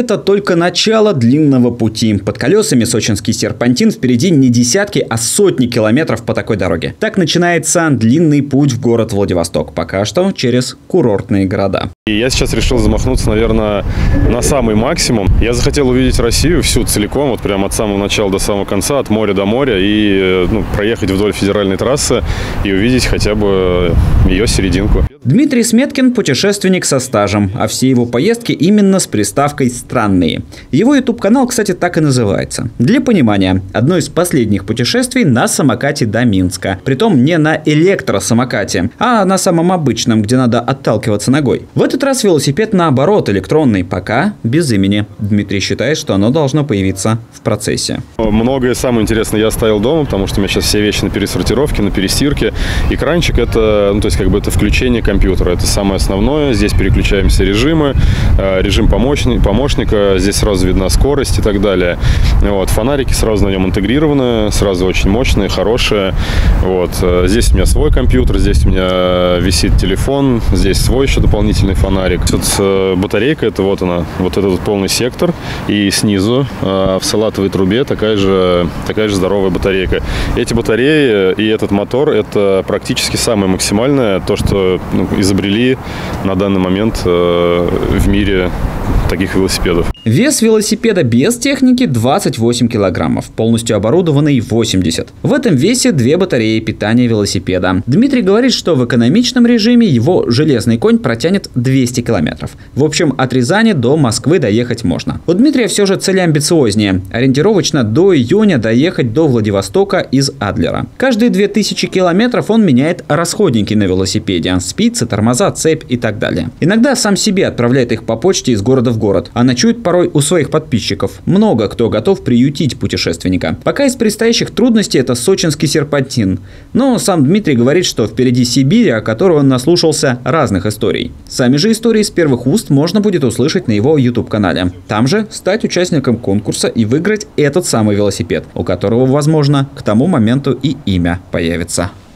это только начало длинного пути. Под колесами сочинский серпантин, впереди не десятки, а сотни километров по такой дороге. Так начинается длинный путь в город Владивосток. Пока что через курортные города. И я сейчас решил замахнуться, наверное, на самый максимум. Я захотел увидеть Россию всю целиком, вот прямо от самого начала до самого конца, от моря до моря, и проехать вдоль федеральной трассы и увидеть хотя бы ее серединку. Дмитрий Сметкин – путешественник со стажем, а все его поездки именно с приставкой «странные». Его YouTube-канал, кстати, так и называется. Для понимания, одно из последних путешествий на самокате до Минска. Притом не на электросамокате, а на самом обычном, где надо отталкиваться ногой. В этот раз велосипед наоборот электронный, пока без имени. Дмитрий считает, что оно должно появиться в процессе. Многое самое интересное я оставил дома, потому что у меня сейчас все вещи на пересортировке, на перестирке. Экранчик – это, это включение компьютера. Это самое основное. Здесь переключаем все режимы. Режим помощника. Здесь сразу видна скорость и так далее. Вот. Фонарики сразу на нем интегрированы. Сразу очень мощные, хорошие. Вот. Здесь у меня свой компьютер. Здесь у меня висит телефон. Здесь свой еще дополнительный фонарик. Тут батарейка. Это вот она. Вот этот полный сектор. И снизу в салатовой трубе такая же здоровая батарейка. Эти батареи и этот мотор – это практически самое максимальное, то, что изобрели на данный момент в мире таких велосипедов. Вес велосипеда без техники 28 килограммов, полностью оборудованный 80. В этом весе 2 батареи питания велосипеда. Дмитрий говорит, что в экономичном режиме его железный конь протянет 200 километров. В общем, от Рязани до Москвы доехать можно. У Дмитрия все же цели амбициознее. Ориентировочно до июня доехать до Владивостока из Адлера. Каждые 2000 километров он меняет расходники на велосипеде. Спицы, тормоза, цепь и так далее. Иногда сам себе отправляет их по почте из города в город, а ночует порой у своих подписчиков. Много кто готов приютить путешественника. Пока из предстоящих трудностей это сочинский серпантин. Но сам Дмитрий говорит, что впереди Сибирь, о которой он наслушался разных историй. Сами же истории с первых уст можно будет услышать на его YouTube-канале. Там же стать участником конкурса и выиграть этот самый велосипед, у которого, возможно, к тому моменту и имя появится.